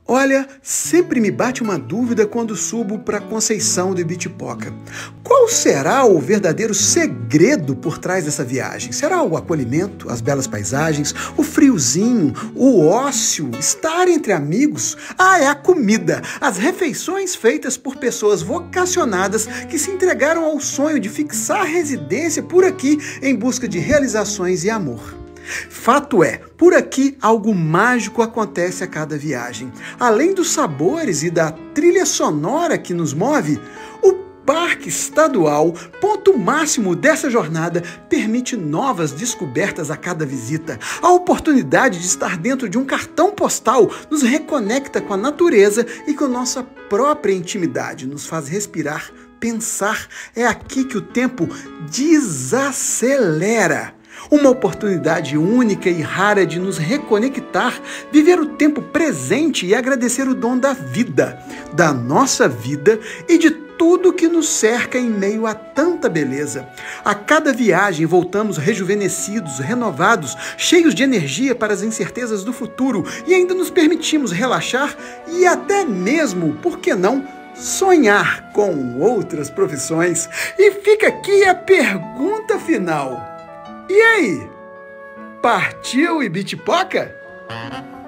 Olha, sempre me bate uma dúvida quando subo para Conceição do Ibitipoca. Qual será o verdadeiro segredo por trás dessa viagem? Será o acolhimento, as belas paisagens, o friozinho, o ócio, estar entre amigos? É a comida, as refeições feitas por pessoas vocacionadas que se entregaram ao sonho de fixar residência por aqui em busca de realizações e amor. Fato é, por aqui algo mágico acontece a cada viagem. Além dos sabores e da trilha sonora que nos move, o Parque Estadual, ponto máximo dessa jornada, permite novas descobertas a cada visita. A oportunidade de estar dentro de um cartão postal nos reconecta com a natureza e com nossa própria intimidade, nos faz respirar, pensar. É aqui que o tempo desacelera. Uma oportunidade única e rara de nos reconectar, viver o tempo presente e agradecer o dom da vida, da nossa vida e de tudo que nos cerca em meio a tanta beleza. A cada viagem voltamos rejuvenescidos, renovados, cheios de energia para as incertezas do futuro e ainda nos permitimos relaxar e até mesmo, por que não, sonhar com outras profissões. E fica aqui a pergunta final. E aí, partiu Ibitipoca?